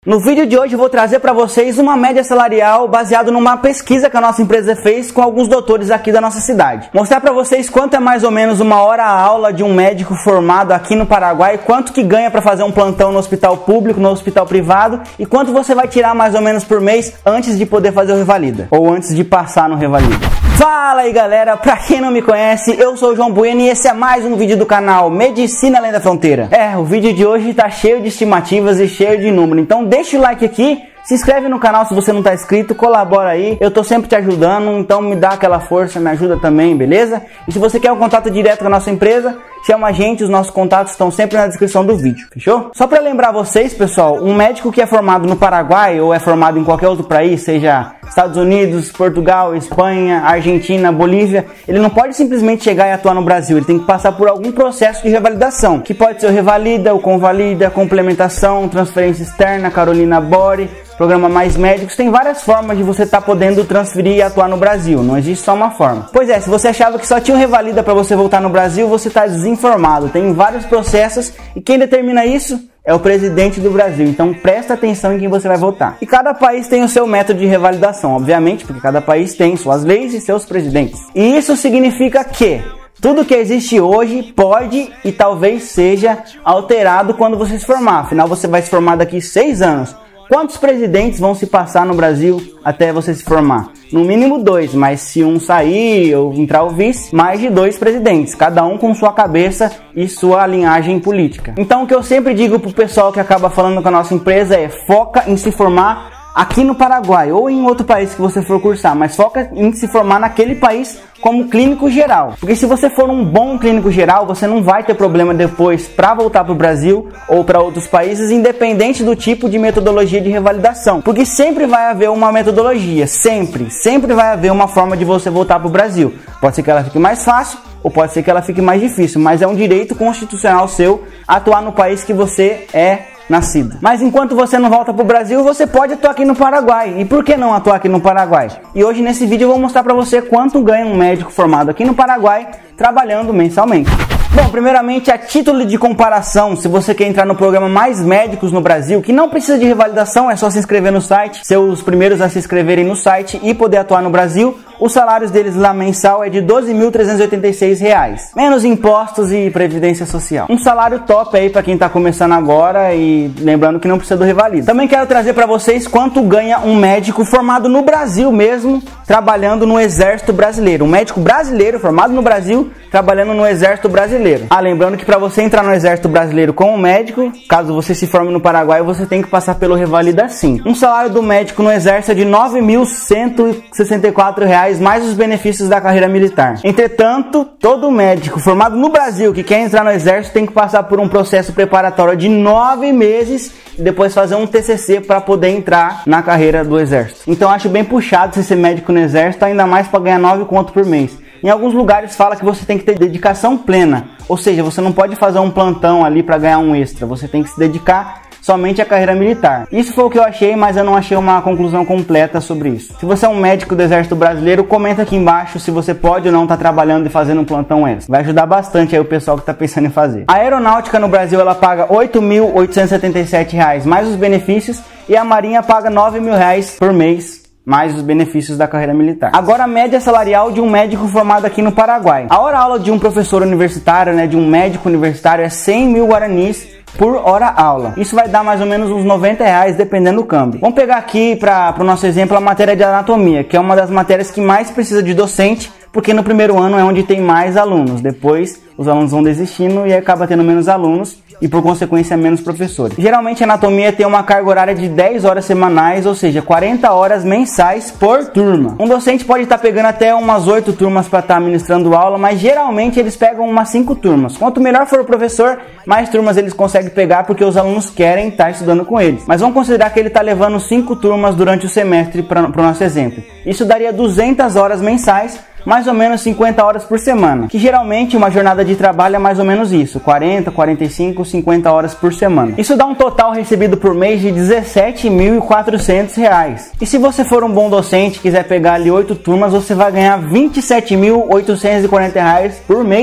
No vídeo de hoje eu vou trazer para vocês uma média salarial baseado numa pesquisa que a nossa empresa fez com alguns doutores aqui da nossa cidade. Mostrar para vocês quanto é mais ou menos uma hora a aula de um médico formado aqui no Paraguai, quanto que ganha para fazer um plantão no hospital público, no hospital privado e quanto você vai tirar mais ou menos por mês antes de poder fazer o Revalida ou antes de passar no Revalida. Fala aí galera, pra quem não me conhece, eu sou o João Bueno e esse é mais um vídeo do canal Medicina Além da Fronteira. O vídeo de hoje tá cheio de estimativas e cheio de número, então deixa o like aqui, se inscreve no canal se você não tá inscrito, colabora aí, eu tô sempre te ajudando, então me dá aquela força, me ajuda também, beleza? E se você quer um contato direto com a nossa empresa, chama a gente, os nossos contatos estão sempre na descrição do vídeo, fechou? Só para lembrar vocês, pessoal, um médico que é formado no Paraguai ou é formado em qualquer outro país, seja Estados Unidos, Portugal, Espanha, Argentina, Bolívia, ele não pode simplesmente chegar e atuar no Brasil, ele tem que passar por algum processo de revalidação, que pode ser o Revalida, o Convalida, complementação, transferência externa, Carolina Bore, programa Mais Médicos, tem várias formas de você estar podendo transferir e atuar no Brasil, não existe só uma forma. Pois é, se você achava que só tinha o Revalida para você voltar no Brasil, você está desinformado, tem vários processos e quem determina isso é o presidente do Brasil, então presta atenção em quem você vai votar. E cada país tem o seu método de revalidação, obviamente, porque cada país tem suas leis e seus presidentes. E isso significa que tudo que existe hoje pode e talvez seja alterado quando você se formar, afinal você vai se formar daqui 6 anos. Quantos presidentes vão se passar no Brasil até você se formar? No mínimo 2, mas se um sair ou entrar o vice, mais de 2 presidentes, cada um com sua cabeça e sua linhagem política. Então o que eu sempre digo pro pessoal que acaba falando com a nossa empresa é: foca em se formar aqui no Paraguai ou em outro país que você for cursar, mas foca em se formar naquele país como clínico geral. Porque se você for um bom clínico geral, você não vai ter problema depois para voltar para o Brasil ou para outros países, independente do tipo de metodologia de revalidação. Porque sempre vai haver uma metodologia, sempre vai haver uma forma de você voltar para o Brasil. Pode ser que ela fique mais fácil ou pode ser que ela fique mais difícil, mas é um direito constitucional seu atuar no país que você é nascido. Mas enquanto você não volta para o Brasil, você pode atuar aqui no Paraguai. E por que não atuar aqui no Paraguai? E hoje nesse vídeo eu vou mostrar para você quanto ganha um médico formado aqui no Paraguai trabalhando mensalmente. Bom, primeiramente, a título de comparação, se você quer entrar no programa Mais Médicos no Brasil, que não precisa de revalidação, é só se inscrever no site, ser os primeiros a se inscreverem no site e poder atuar no Brasil, os salários deles lá mensal é de R$ 12.386, menos impostos e previdência social. Um salário top aí para quem tá começando agora e lembrando que não precisa do Revalida. Também quero trazer para vocês quanto ganha um médico formado no Brasil mesmo, trabalhando no Exército Brasileiro. Um médico brasileiro formado no Brasil, trabalhando no Exército Brasileiro. Lembrando que para você entrar no Exército Brasileiro como médico, caso você se forme no Paraguai, você tem que passar pelo Revalida sim. Um salário do médico no Exército é de R$ 9.164, mais os benefícios da carreira militar. Entretanto, todo médico formado no Brasil que quer entrar no Exército tem que passar por um processo preparatório de 9 meses e depois fazer um TCC para poder entrar na carreira do Exército. Então acho bem puxado você ser médico no Exército, ainda mais para ganhar 9 conto por mês. Em alguns lugares fala que você tem que ter dedicação plena, ou seja, você não pode fazer um plantão ali para ganhar um extra, você tem que se dedicar somente à carreira militar. Isso foi o que eu achei, mas eu não achei uma conclusão completa sobre isso. Se você é um médico do Exército Brasileiro, comenta aqui embaixo se você pode ou não estar trabalhando e fazendo um plantão extra. Vai ajudar bastante aí o pessoal que está pensando em fazer. A aeronáutica no Brasil ela paga R$ 8.877 mais os benefícios e a Marinha paga R$ 9.000 por mês mais os benefícios da carreira militar. Agora a média salarial de um médico formado aqui no Paraguai. A hora-aula de um professor universitário, de um médico universitário é 100 mil guaranis por hora aula. Isso vai dar mais ou menos uns R$90 dependendo do câmbio. Vamos pegar aqui para o nosso exemplo a matéria de anatomia, que é uma das matérias que mais precisa de docente, porque no primeiro ano é onde tem mais alunos. Depois os alunos vão desistindo e acaba tendo menos alunos e por consequência menos professores. Geralmente a anatomia tem uma carga horária de 10 horas semanais, ou seja, 40 horas mensais por turma. Um docente pode estar pegando até umas 8 turmas para estar ministrando aula, mas geralmente eles pegam umas 5 turmas. Quanto melhor for o professor, mais turmas eles conseguem pegar porque os alunos querem estar estudando com eles. Mas vamos considerar que ele está levando 5 turmas durante o semestre para o nosso exemplo. Isso daria 200 horas mensais, mais ou menos 50 horas por semana, que geralmente uma jornada de trabalho é mais ou menos isso, 40, 45, 50 horas por semana. Isso dá um total recebido por mês de R$ 17.400. E se você for um bom docente, quiser pegar ali 8 turmas, você vai ganhar R$ 27.840 por mês,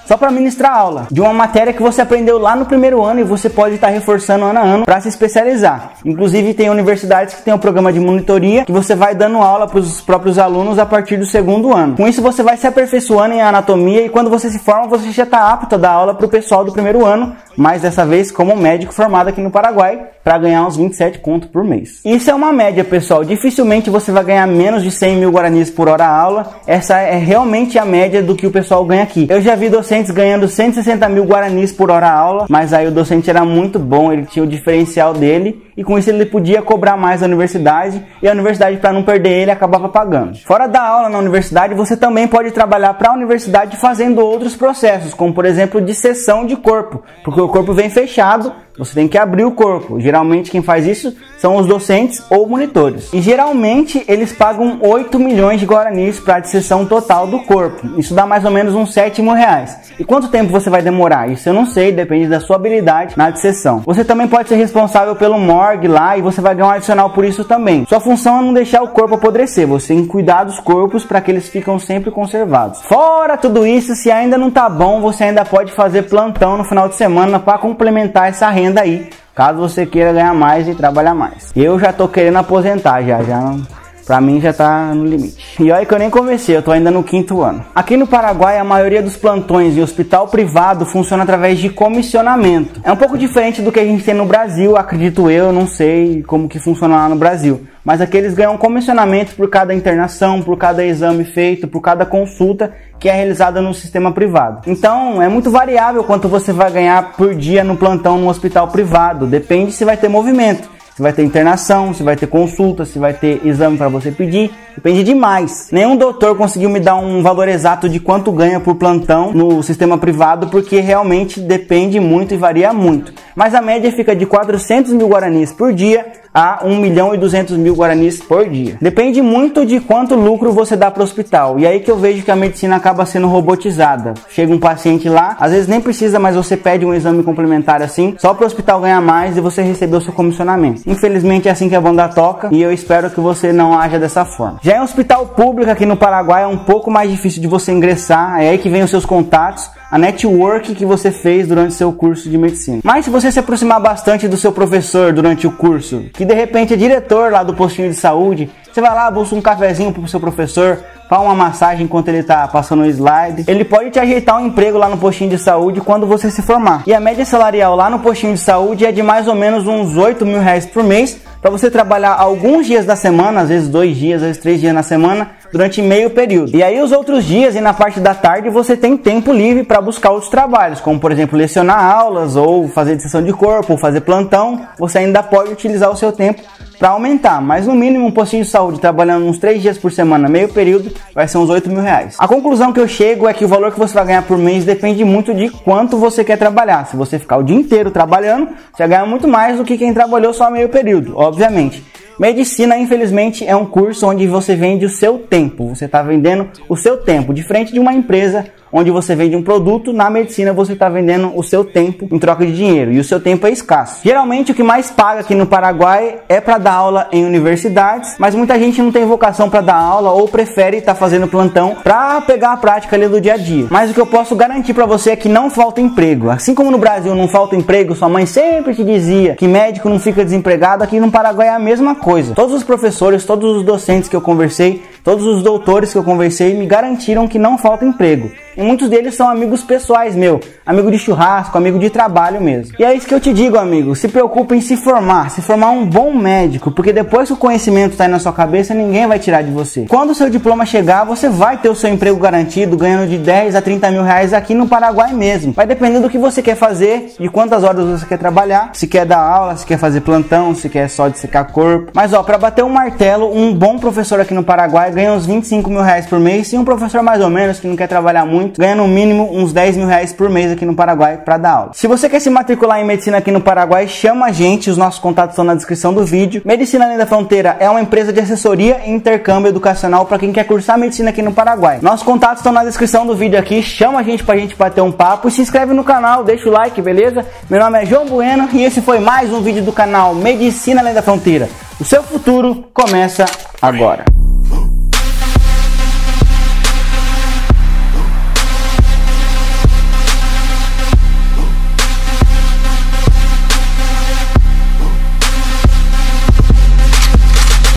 só para ministrar aula de uma matéria que você aprendeu lá no primeiro ano e você pode estar reforçando ano a ano para se especializar. Inclusive tem universidades que tem um programa de monitoria que você vai dando aula para os próprios alunos a partir do segundo ano. Com isso você vai se aperfeiçoando em anatomia e quando você se forma você já está apto a dar aula para o pessoal do primeiro ano, mas dessa vez como médico formado aqui no Paraguai, para ganhar uns 27 contos por mês. Isso é uma média, pessoal. Dificilmente você vai ganhar menos de 100 mil guaranis por hora aula. Essa é realmente a média do que o pessoal ganha aqui. Eu já vi docentes ganhando 160 mil guaranis por hora aula, mas aí o docente era muito bom, ele tinha o diferencial dele e com isso ele podia cobrar mais da universidade e a universidade, para não perder ele, acabava pagando. Fora da aula na universidade, você também pode trabalhar para a universidade fazendo outros processos, como por exemplo disseção de corpo, porque o corpo vem fechado, você tem que abrir o corpo. Geralmente quem faz isso são os docentes ou monitores. E geralmente eles pagam 8 milhões de guaranis para a disseção total do corpo. Isso dá mais ou menos uns 7 mil reais. E quanto tempo você vai demorar? Isso eu não sei, depende da sua habilidade na disseção. Você também pode ser responsável pelo morgue lá e você vai ganhar um adicional por isso também. Sua função é não deixar o corpo apodrecer. Você tem que cuidar dos corpos para que eles ficam sempre conservados. Fora tudo isso, se ainda não tá bom, você ainda pode fazer plantão no final de semana para complementar essa renda aí, caso você queira ganhar mais e trabalhar mais. Eu já tô querendo aposentar, já pra mim já tá no limite. E olha que eu nem comecei, eu tô ainda no 5º ano. Aqui no Paraguai, a maioria dos plantões em hospital privado funciona através de comissionamento. É um pouco diferente do que a gente tem no Brasil, acredito eu, não sei como que funciona lá no Brasil. Mas aqui eles ganham comissionamento por cada internação, por cada exame feito, por cada consulta que é realizada no sistema privado. Então é muito variável quanto você vai ganhar por dia no plantão no hospital privado. Depende se vai ter movimento, se vai ter internação, se vai ter consulta, se vai ter exame para você pedir. Depende demais. Nenhum doutor conseguiu me dar um valor exato de quanto ganha por plantão no sistema privado, porque realmente depende muito e varia muito. Mas a média fica de 400 mil guaranis por dia a 1 milhão e 200 mil guaranis por dia. Depende muito de quanto lucro você dá para o hospital. E aí que eu vejo que a medicina acaba sendo robotizada. Chega um paciente lá, às vezes nem precisa, mas você pede um exame complementar assim, só para o hospital ganhar mais e você receber o seu comissionamento. Infelizmente é assim que a banda toca e eu espero que você não haja dessa forma. Já em hospital público aqui no Paraguai é um pouco mais difícil de você ingressar, é aí que vem os seus contatos, a network que você fez durante seu curso de medicina. Mas se você se aproximar bastante do seu professor durante o curso, que de repente é diretor lá do postinho de saúde, você vai lá, busca um cafezinho pro seu professor, faz uma massagem enquanto ele tá passando o slide. Ele pode te ajeitar um emprego lá no postinho de saúde quando você se formar. E a média salarial lá no postinho de saúde é de mais ou menos uns 8 mil reais por mês, para você trabalhar alguns dias da semana, às vezes 2 dias, às vezes 3 dias na semana, durante meio período. E aí os outros dias e na parte da tarde você tem tempo livre para buscar outros trabalhos, como por exemplo lecionar aulas, ou fazer disseção de corpo, ou fazer plantão. Você ainda pode utilizar o seu tempo para aumentar, mas no mínimo um postinho de saúde trabalhando uns 3 dias por semana, meio período, vai ser uns 8 mil reais. A conclusão que eu chego é que o valor que você vai ganhar por mês depende muito de quanto você quer trabalhar. Se você ficar o dia inteiro trabalhando, você vai ganhar muito mais do que quem trabalhou só meio período, obviamente. Medicina, infelizmente, é um curso onde você vende o seu tempo. Você está vendendo o seu tempo, diferente de uma empresa onde você vende um produto. Na medicina você está vendendo o seu tempo em troca de dinheiro, e o seu tempo é escasso. Geralmente o que mais paga aqui no Paraguai é para dar aula em universidades, mas muita gente não tem vocação para dar aula ou prefere estar fazendo plantão para pegar a prática ali do dia a dia. Mas o que eu posso garantir para você é que não falta emprego. Assim como no Brasil não falta emprego, sua mãe sempre te dizia que médico não fica desempregado, aqui no Paraguai é a mesma coisa. Todos os professores, todos os docentes que eu conversei, todos os doutores que eu conversei me garantiram que não falta emprego. E muitos deles são amigos pessoais meu, amigo de churrasco, amigo de trabalho mesmo. E é isso que eu te digo, amigo, se preocupe em se formar um bom médico, porque depois que o conhecimento está aí na sua cabeça, ninguém vai tirar de você. Quando o seu diploma chegar, você vai ter o seu emprego garantido, ganhando de 10 a 30 mil reais aqui no Paraguai mesmo. Vai depender do que você quer fazer, de quantas horas você quer trabalhar, se quer dar aula, se quer fazer plantão, se quer só dissecar corpo. Mas ó, para bater um martelo, um bom professor aqui no Paraguai ganha uns 25 mil reais por mês, e um professor mais ou menos, que não quer trabalhar muito, ganha no mínimo uns 10 mil reais por mês aqui no Paraguai para dar aula. Se você quer se matricular em medicina aqui no Paraguai, chama a gente, os nossos contatos estão na descrição do vídeo. Medicina Além da Fronteira é uma empresa de assessoria e intercâmbio educacional para quem quer cursar medicina aqui no Paraguai. Nossos contatos estão na descrição do vídeo aqui, chama a gente pra gente bater um papo e se inscreve no canal, deixa o like, beleza? Meu nome é João Bueno e esse foi mais um vídeo do canal Medicina Além da Fronteira. O seu futuro começa agora.